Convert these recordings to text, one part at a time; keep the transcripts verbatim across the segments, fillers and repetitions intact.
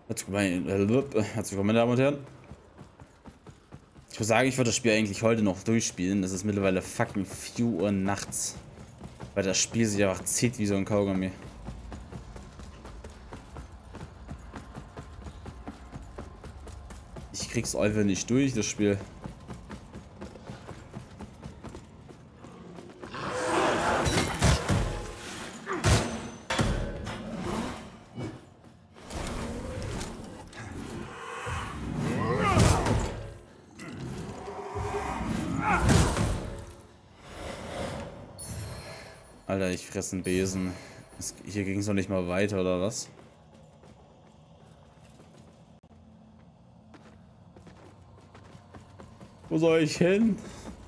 Herzlich willkommen, meine Damen und Herren. Ich muss sagen, ich würde das Spiel eigentlich heute noch durchspielen. Es ist mittlerweile fucking vier Uhr nachts. Weil das Spiel sich einfach zieht wie so ein Kaugummi. Ich krieg's einfach nicht durch, das Spiel. Alter, ich fresse einen Besen. Es, hier ging es noch nicht mal weiter, oder was? Wo soll ich hin?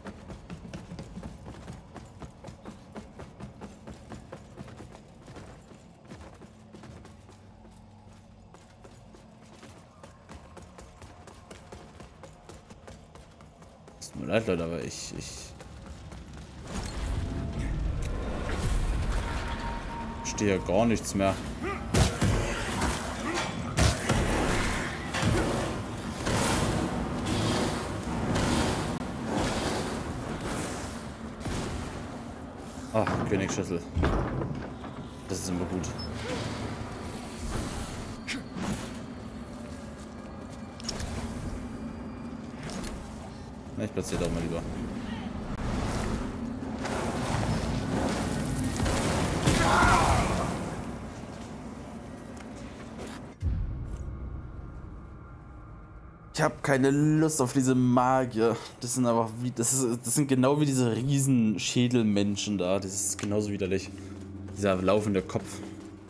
Es tut mir leid, Leute, aber ich... ich stehe gar nichts mehr. Ach, Königsschüssel. Das ist immer gut. Na, ich platziere doch mal lieber. Ich habe keine Lust auf diese Magier. Das sind aber wie, das ist, das sind genau wie diese riesen Schädelmenschen da. Das ist genauso widerlich. Dieser laufende Kopf.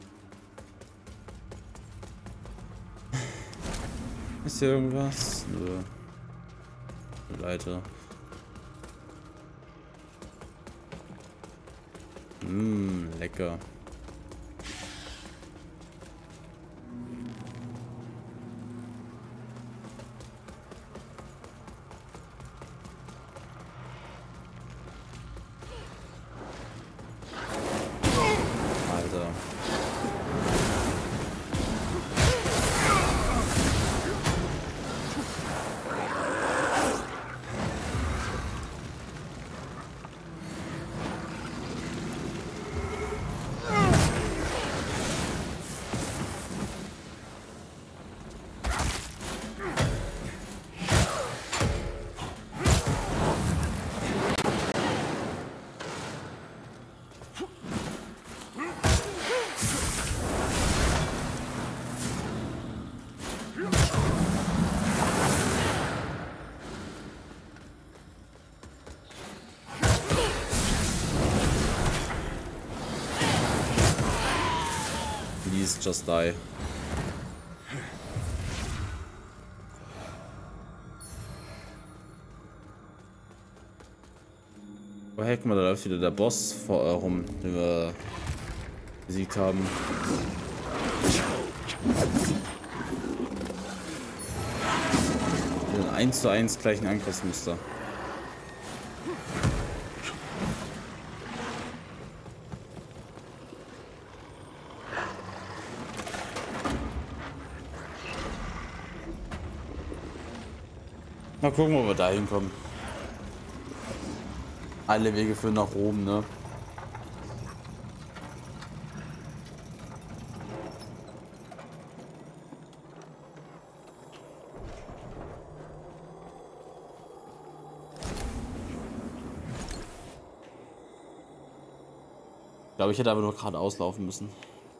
Ist hier irgendwas? Nö. Leiter. Mmm, lecker. Please just die. Oh, hey, guck mal, da läuft wieder der Boss vor äh, rum, den wir besiegt haben. Den eins zu eins gleichen Angriffsmuster. Mal gucken, ob wir da hinkommen. Alle Wege führen nach oben, ne? Ich glaube, ich hätte aber nur gerade auslaufen müssen.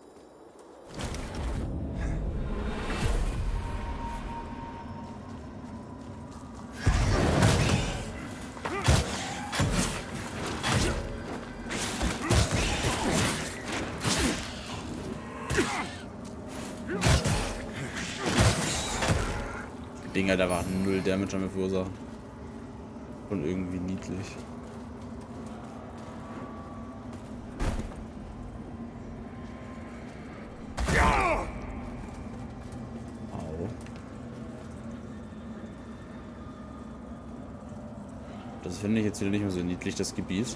Dinger, da war null Damage an mir verursacht. Und irgendwie niedlich. Au. Das finde ich jetzt wieder nicht mehr so niedlich, das Gebiet.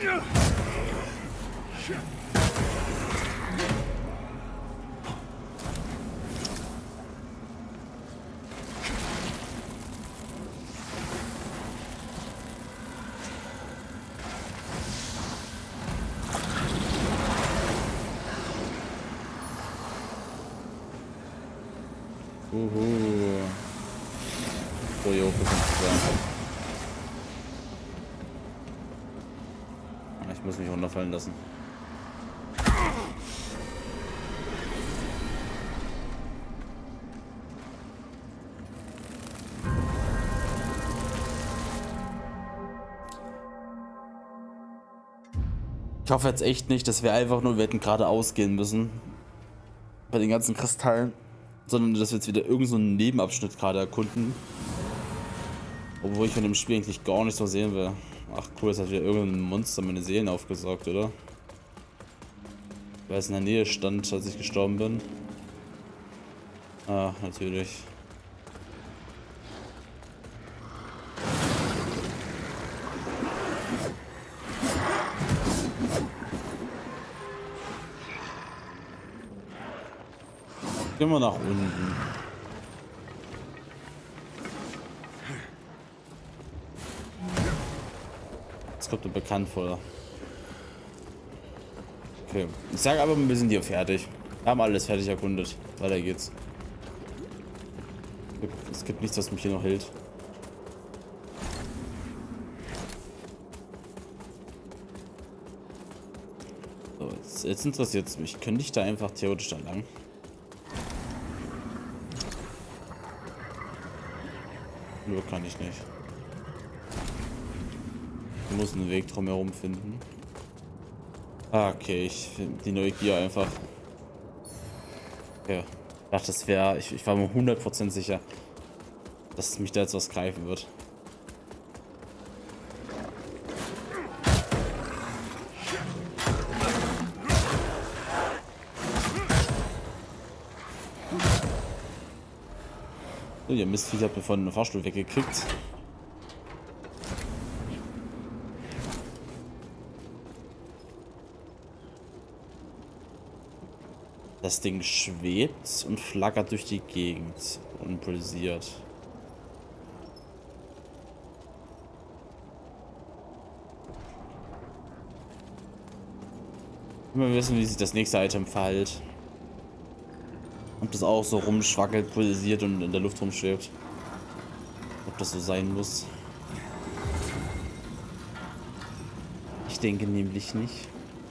Uhu. Oh, hier hoch ist nicht sein. Ich muss mich runterfallen lassen. Ich hoffe jetzt echt nicht, dass wir einfach nur, wir hätten gerade ausgehen müssen. Bei den ganzen Kristallen. Sondern dass wir jetzt wieder irgendeinen so Nebenabschnitt gerade erkunden. Obwohl ich von dem Spiel eigentlich gar nicht so sehen will. Ach cool, jetzt hat wieder irgendein Monster meine Seelen aufgesaugt, oder? Weil es in der Nähe stand, als ich gestorben bin. Ah, natürlich. Gehen wir nach unten. Das kommt mir bekannt vor. Okay. Ich sage aber, wir sind hier fertig. Wir haben alles fertig erkundet. Weiter geht's. Es gibt nichts, was mich hier noch hält. So, jetzt, jetzt interessiert es mich. Könnte ich da einfach theoretisch da lang? Nur kann ich nicht. Ich muss einen Weg drumherum finden. Ah, okay, ich finde die Neugier einfach. Ja, ich dachte, das wäre. Ich, ich war mir hundert Prozent sicher, dass mich da jetzt was greifen wird. So, ihr Mistviech hat mir von einem Fahrstuhl weggekriegt. Das Ding schwebt und flackert durch die Gegend und pulsiert. Wir wissen, wie sich das nächste Item verhält. Ob das auch so rumschwackelt, pulsiert und in der Luft rumschwebt. Ob das so sein muss. Ich denke nämlich nicht.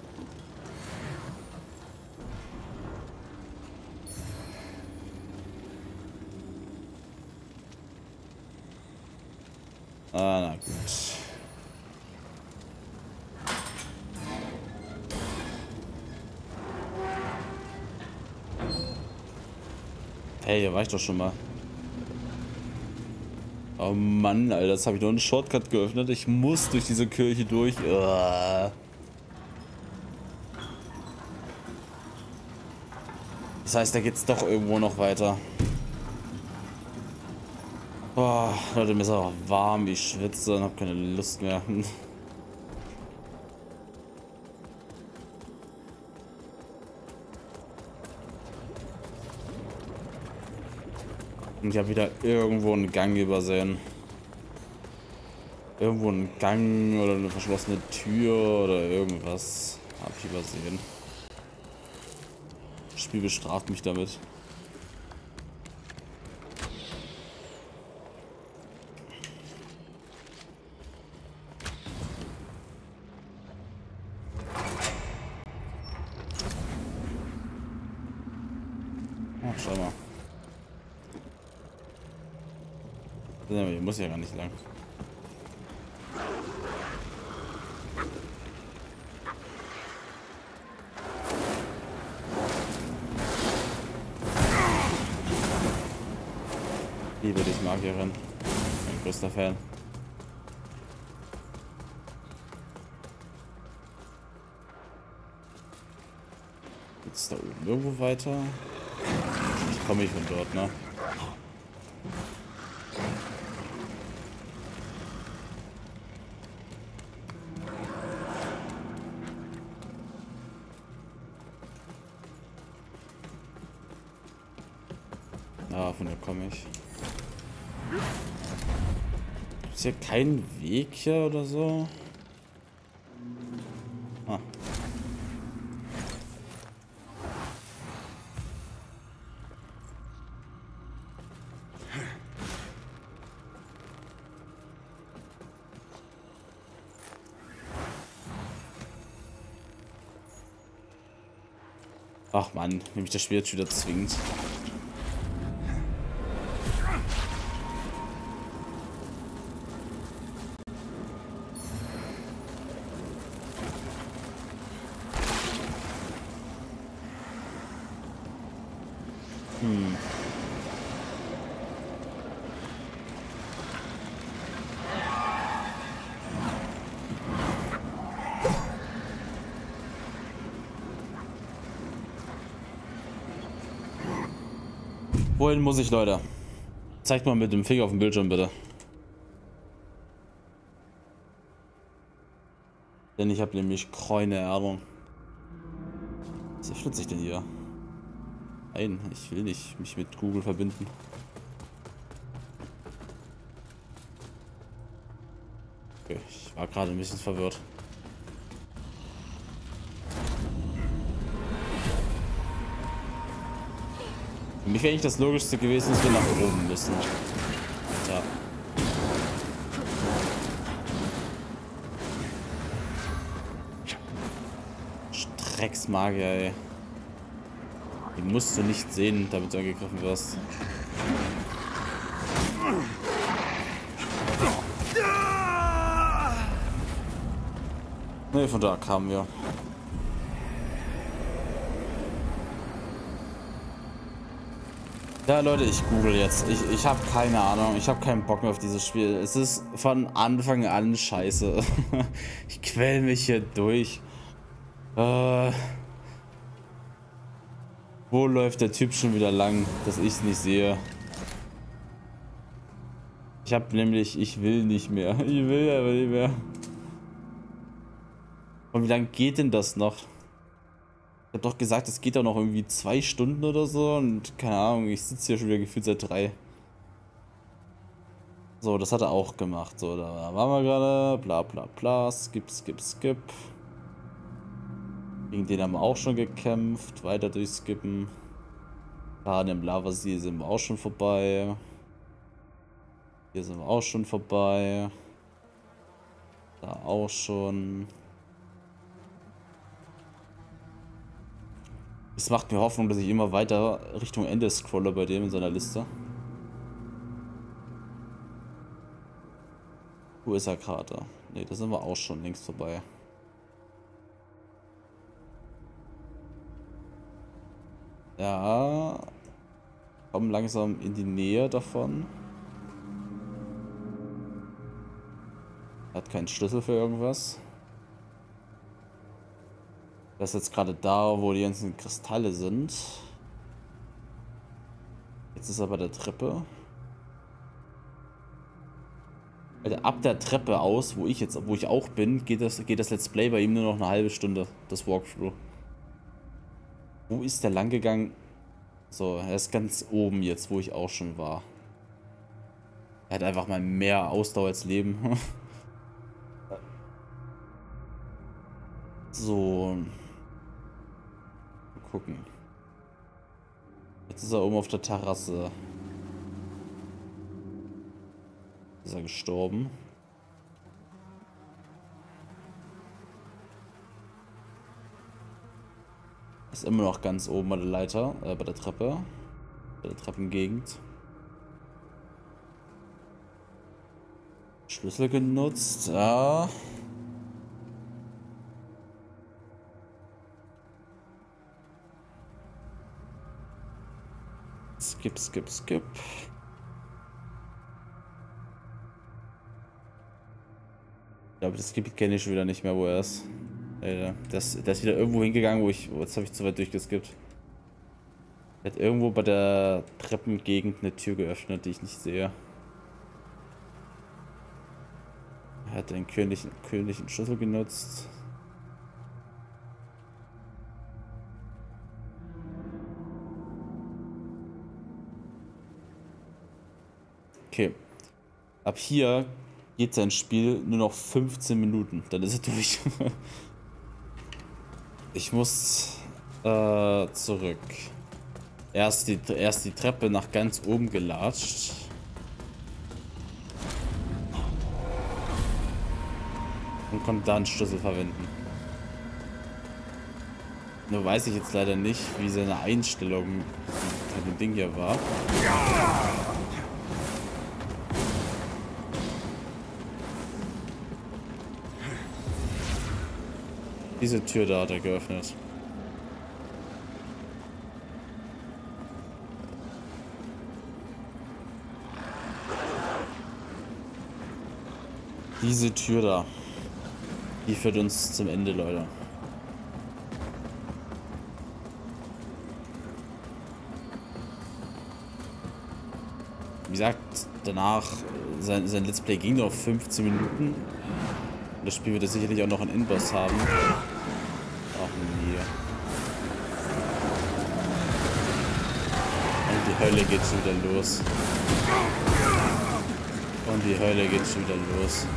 Ah, na gut. Hey, hier war ich doch schon mal. Oh Mann, Alter, das habe ich doch einen Shortcut geöffnet. Ich muss durch diese Kirche durch. Uah. Das heißt, da geht's doch irgendwo noch weiter. Boah, Leute, mir ist auch warm, ich schwitze und habe keine Lust mehr. Und ich habe wieder irgendwo einen Gang übersehen. Irgendwo einen Gang oder eine verschlossene Tür oder irgendwas habe ich übersehen. Das Spiel bestraft mich damit. Ach, schau mal. Hier muss ja gar nicht lang. Liebe dich, Magierin. Mein größter Fan. Jetzt da oben irgendwo weiter. Ich komme nicht von dort, ne? von der komme ich. Ist hier kein Weg hier oder so? Ah. Ach Mann, wenn mich das Spiel jetzt wieder zwingt. Hm. Wohin muss ich, Leute? Zeigt mal mit dem Finger auf dem Bildschirm, bitte. Denn ich habe nämlich keine Ahnung. Was öffnet sich denn hier? Nein, ich will nicht mich mit Google verbinden. Okay, ich war gerade ein bisschen verwirrt. Für mich wäre eigentlich das Logischste gewesen, dass wir nach oben müssen. Ja. Drecksmagier, ey. Die musst du nicht sehen, damit du angegriffen wirst. Ne, von da kamen wir. Ja, Leute, ich google jetzt. Ich, ich habe keine Ahnung. Ich habe keinen Bock mehr auf dieses Spiel. Es ist von Anfang an scheiße. Ich quäl mich hier durch. Äh, wo läuft der Typ schon wieder lang, dass ich es nicht sehe? Ich habe nämlich, ich will nicht mehr. Ich will aber nicht mehr. Und wie lange geht denn das noch? Ich habe doch gesagt, es geht doch noch irgendwie zwei Stunden oder so und keine Ahnung, ich sitze hier schon wieder gefühlt seit drei. So, das hat er auch gemacht. So, da waren wir gerade. Bla bla bla. Skip, skip, skip. Gegen den haben wir auch schon gekämpft. Weiter durchskippen. Da an dem Lavasee sind wir auch schon vorbei. Hier sind wir auch schon vorbei. Da auch schon. Es macht mir Hoffnung, dass ich immer weiter Richtung Ende scrolle bei dem in seiner Liste. Wo ist er gerade? Ne, da sind wir auch schon längst vorbei. Ja. Kommen langsam in die Nähe davon. Hat keinen Schlüssel für irgendwas. Das ist jetzt gerade da, wo die ganzen Kristalle sind. Jetzt ist er bei der Treppe. Also ab der Treppe aus, wo ich jetzt, wo ich auch bin, geht das, geht das Let's Play bei ihm nur noch eine halbe Stunde, das Walkthrough. Wo ist der lang gegangen? So, er ist ganz oben jetzt, wo ich auch schon war. Er hat einfach mal mehr Ausdauer als Leben. So. Mal gucken. Jetzt ist er oben auf der Terrasse. Ist er gestorben? Ist immer noch ganz oben bei der Leiter, äh, bei der Treppe. Bei der Treppengegend. Schlüssel genutzt, ja. Skip, skip, skip. Ich glaube, das Gebiet kenne ich schon wieder nicht mehr, wo er ist. Äh, das, der ist wieder irgendwo hingegangen, wo ich... Jetzt habe ich zu weit durchgeskippt. Er hat irgendwo bei der Treppengegend eine Tür geöffnet, die ich nicht sehe. Er hat den königlichen, königlichen Schlüssel genutzt. Okay. Ab hier geht sein Spiel nur noch fünfzehn Minuten. Dann ist er durch. Ich muss äh, zurück. Erst die, erst die Treppe nach ganz oben gelatscht. Und konnte da einen Schlüssel verwenden. Nur weiß ich jetzt leider nicht, wie seine Einstellung bei dem Ding hier war. Diese Tür da hat er geöffnet. Diese Tür da. Die führt uns zum Ende, Leute. Wie gesagt, danach, sein, sein Let's Play ging nur auf fünfzehn Minuten. Und das Spiel wird sicherlich auch noch einen Endboss haben. Ach nee. Und die Hölle geht schon wieder los. Und die Hölle geht schon wieder los.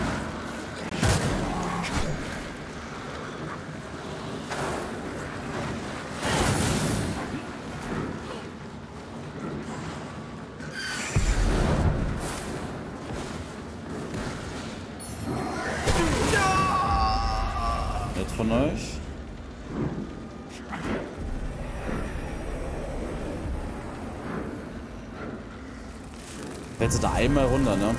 Nett von euch. Fällst du da einmal runter, ne?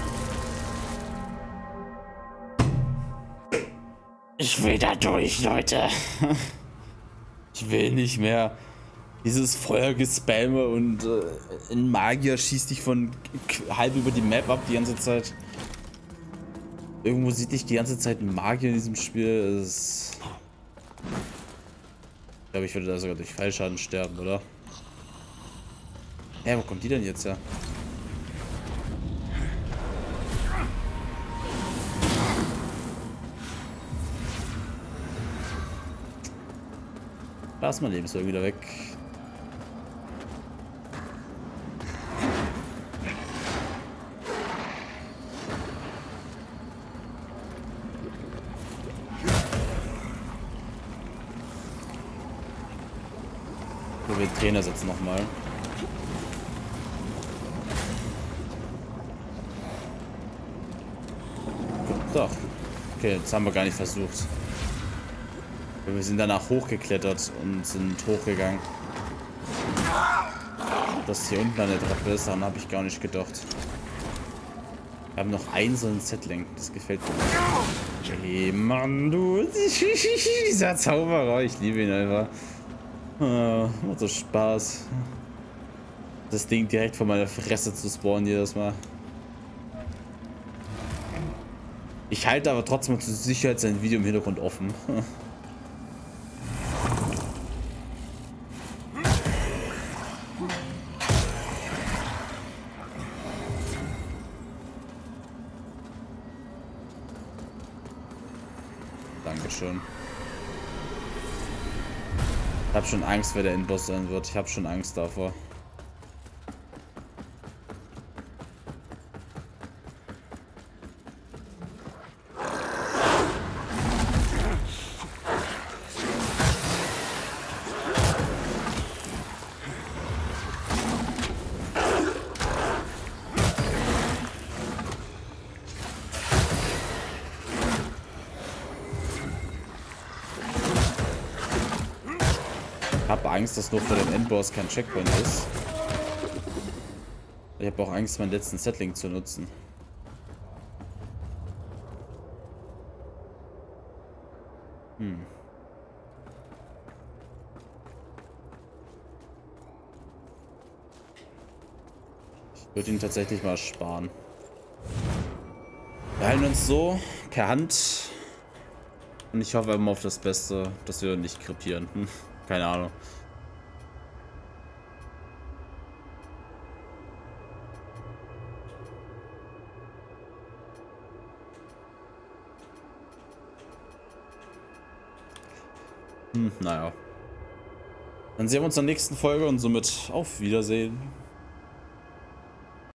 Ich will da durch, Leute. Ich will nicht mehr dieses Feuergespamme und äh, ein Magier schießt dich von halb über die Map ab die ganze Zeit. Irgendwo sieht dich die ganze Zeit ein Magier in diesem Spiel. Das ich glaube, ich würde da sogar durch Fallschaden sterben, oder? Ja, wo kommt die denn jetzt her? Da ist mein Lebensweg wieder weg. So, wir Trainer setzen nochmal. Doch. Okay, jetzt haben wir gar nicht versucht. Wir sind danach hochgeklettert und sind hochgegangen. Dass hier unten eine Treppe ist, daran habe ich gar nicht gedacht. Wir haben noch einen so einen Settling, das gefällt mir. Hey Mann, du. Dieser Zauberer, ich liebe ihn einfach. Ah, macht so Spaß. Das Ding direkt vor meiner Fresse zu spawnen jedes Mal. Ich halte aber trotzdem zur Sicherheit sein Video im Hintergrund offen. Dankeschön. Ich habe schon Angst, wer der Endboss sein wird. Ich habe schon Angst davor. Ich habe Angst, dass nur für den Endboss kein Checkpoint ist. Ich habe auch Angst, meinen letzten Settling zu nutzen. Hm. Ich würde ihn tatsächlich mal sparen. Wir heilen uns so per Hand. Und ich hoffe immer auf das Beste, dass wir nicht krepieren. Hm. Keine Ahnung. Hm, naja. Dann sehen wir uns in der nächsten Folge und somit auf Wiedersehen.